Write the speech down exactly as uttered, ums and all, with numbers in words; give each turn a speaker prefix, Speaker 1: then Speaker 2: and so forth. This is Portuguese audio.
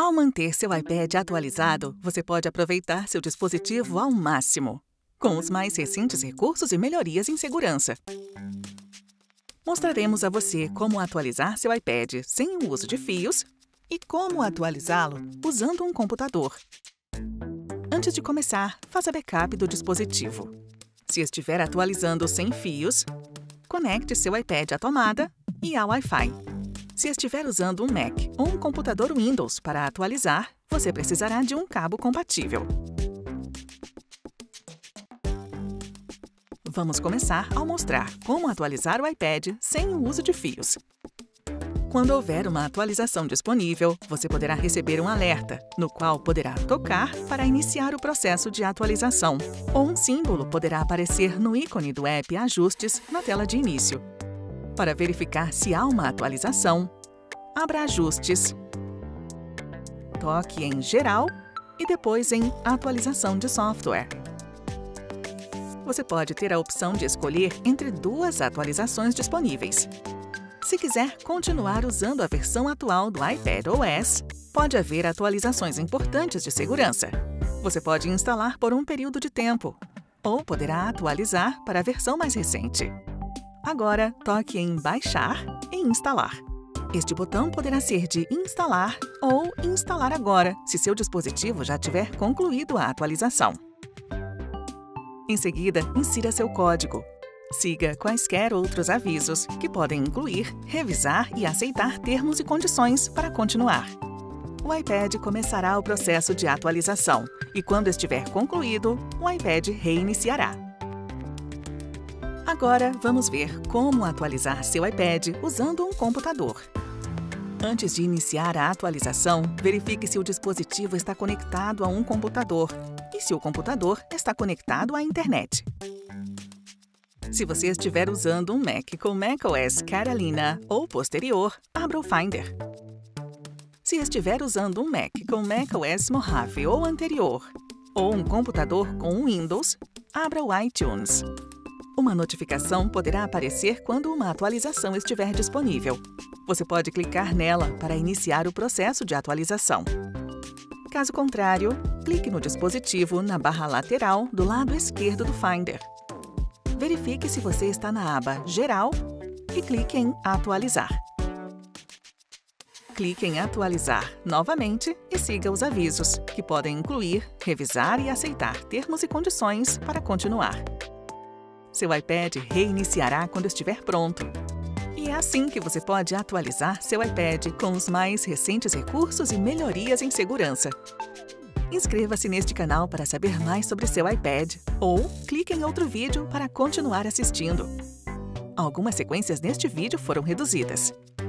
Speaker 1: Ao manter seu iPad atualizado, você pode aproveitar seu dispositivo ao máximo, com os mais recentes recursos e melhorias em segurança. Mostraremos a você como atualizar seu iPad sem o uso de fios e como atualizá-lo usando um computador. Antes de começar, faça backup do dispositivo. Se estiver atualizando sem fios, conecte seu iPad à tomada e ao Wi-Fi. Se estiver usando um Mac ou um computador Windows para atualizar, você precisará de um cabo compatível. Vamos começar ao mostrar como atualizar o iPad sem o uso de fios. Quando houver uma atualização disponível, você poderá receber um alerta, no qual poderá tocar para iniciar o processo de atualização, ou um símbolo poderá aparecer no ícone do app Ajustes na tela de início. Para verificar se há uma atualização, abra Ajustes, toque em Geral e depois em Atualização de software. Você pode ter a opção de escolher entre duas atualizações disponíveis. Se quiser continuar usando a versão atual do iPadOS, pode haver atualizações importantes de segurança. Você pode instalar por um período de tempo, ou poderá atualizar para a versão mais recente. Agora, toque em Baixar e Instalar. Este botão poderá ser de Instalar ou Instalar agora, se seu dispositivo já tiver concluído a atualização. Em seguida, insira seu código. Siga quaisquer outros avisos, que podem incluir revisar e aceitar termos e condições para continuar. O iPad começará o processo de atualização e, quando estiver concluído, o iPad reiniciará. Agora, vamos ver como atualizar seu iPad usando um computador. Antes de iniciar a atualização, verifique se o dispositivo está conectado a um computador e se o computador está conectado à internet. Se você estiver usando um Mac com macOS Catalina ou posterior, abra o Finder. Se estiver usando um Mac com macOS Mojave ou anterior, ou um computador com Windows, abra o iTunes. Uma notificação poderá aparecer quando uma atualização estiver disponível. Você pode clicar nela para iniciar o processo de atualização. Caso contrário, clique no dispositivo na barra lateral do lado esquerdo do Finder. Verifique se você está na aba Geral e clique em Atualizar. Clique em Atualizar novamente e siga os avisos, que podem incluir revisar e aceitar termos e condições para continuar. Seu iPad reiniciará quando estiver pronto. E é assim que você pode atualizar seu iPad com os mais recentes recursos e melhorias em segurança. Inscreva-se neste canal para saber mais sobre seu iPad ou clique em outro vídeo para continuar assistindo. Algumas sequências neste vídeo foram reduzidas.